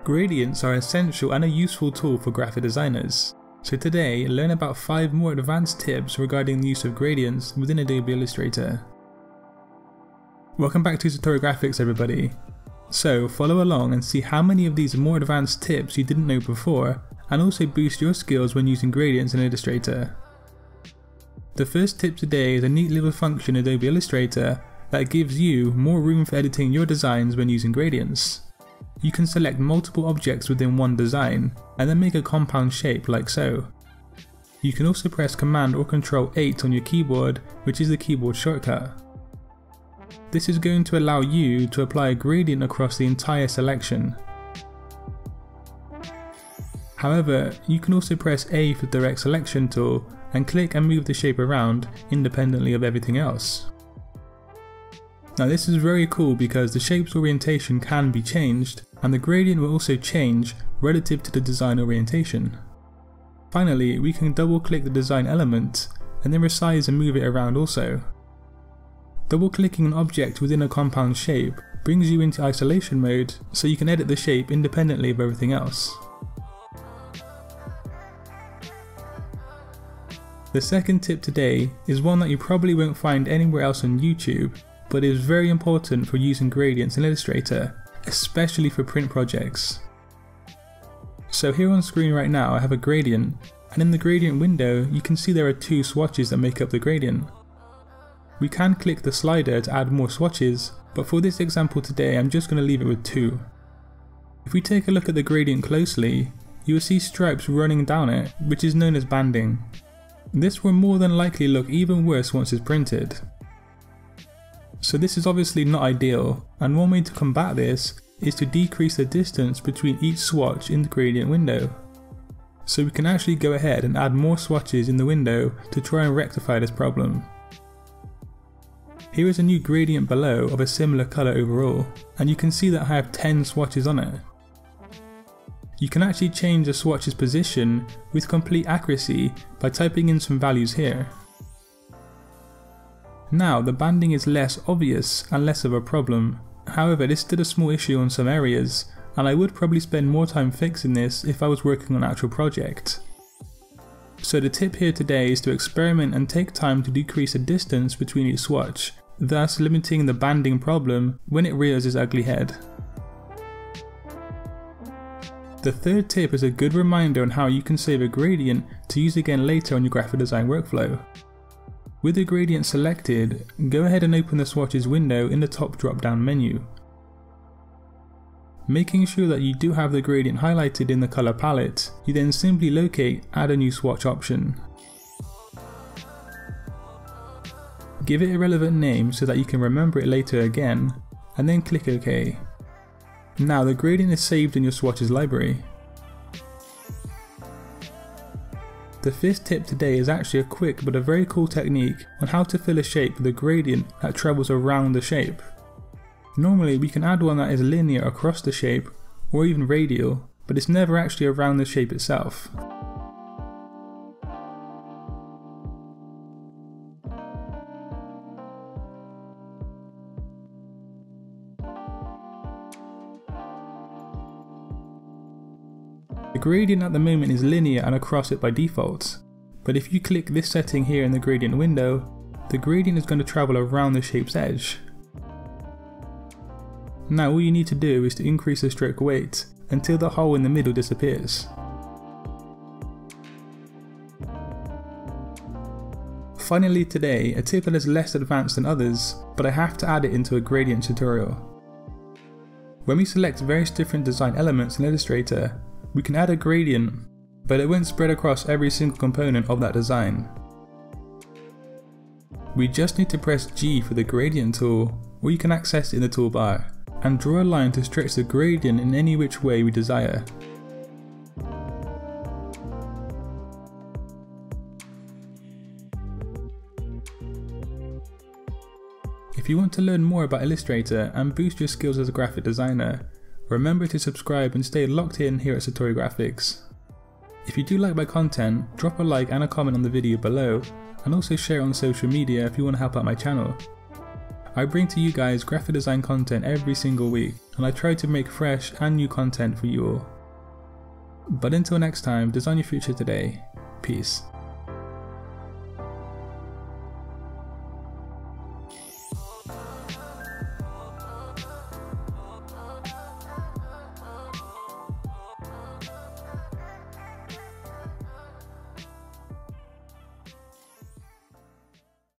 Gradients are essential and a useful tool for graphic designers. So today, learn about 5 more advanced tips regarding the use of gradients within Adobe Illustrator. Welcome back to Satori Graphics, everybody. So follow along and see how many of these more advanced tips you didn't know before, and also boost your skills when using gradients in Illustrator. The first tip today is a neat little function in Adobe Illustrator that gives you more room for editing your designs when using gradients. You can select multiple objects within one design, and then make a compound shape like so. You can also press Command or Control 8 on your keyboard, which is the keyboard shortcut. This is going to allow you to apply a gradient across the entire selection. However, you can also press A for the direct selection tool and click and move the shape around independently of everything else. Now this is very cool because the shape's orientation can be changed, and the gradient will also change relative to the design orientation. Finally, we can double click the design element and then resize and move it around also. Double clicking an object within a compound shape brings you into isolation mode, so you can edit the shape independently of everything else. The second tip today is one that you probably won't find anywhere else on YouTube, but it is very important for using gradients in Illustrator, especially for print projects. So here on screen right now I have a gradient, and in the gradient window you can see there are 2 swatches that make up the gradient. We can click the slider to add more swatches, but for this example today I'm just going to leave it with 2. If we take a look at the gradient closely, you will see stripes running down it, which is known as banding. This will more than likely look even worse once it's printed. So this is obviously not ideal, and one way to combat this is to decrease the distance between each swatch in the gradient window. So we can actually go ahead and add more swatches in the window to try and rectify this problem. Here is a new gradient below of a similar colour overall, and you can see that I have 10 swatches on it. You can actually change the swatch's position with complete accuracy by typing in some values here. Now the banding is less obvious and less of a problem, however it is still a small issue on some areas, and I would probably spend more time fixing this if I was working on an actual project. So the tip here today is to experiment and take time to decrease the distance between each swatch, thus limiting the banding problem when it rears its ugly head. The third tip is a good reminder on how you can save a gradient to use again later on your graphic design workflow. With the gradient selected, go ahead and open the swatches window in the top drop down menu. Making sure that you do have the gradient highlighted in the colour palette, you then simply locate Add a new swatch option. Give it a relevant name so that you can remember it later again, and then click OK. Now the gradient is saved in your swatches library. The fifth tip today is actually a quick but a very cool technique on how to fill a shape with a gradient that travels around the shape. Normally we can add one that is linear across the shape or even radial, but it's never actually around the shape itself. The gradient at the moment is linear and across it by default, but if you click this setting here in the gradient window, the gradient is going to travel around the shape's edge. Now all you need to do is to increase the stroke weight until the hole in the middle disappears. Finally today, a tip that is less advanced than others, but I have to add it into a gradient tutorial. When we select various different design elements in Illustrator, we can add a gradient, but it won't spread across every single component of that design. We just need to press G for the gradient tool, or you can access it in the toolbar, and draw a line to stretch the gradient in any which way we desire. If you want to learn more about Illustrator and boost your skills as a graphic designer, remember to subscribe and stay locked in here at Satori Graphics. If you do like my content, drop a like and a comment on the video below, and also share it on social media if you want to help out my channel. I bring to you guys graphic design content every single week, and I try to make fresh and new content for you all. But until next time, design your future today. Peace.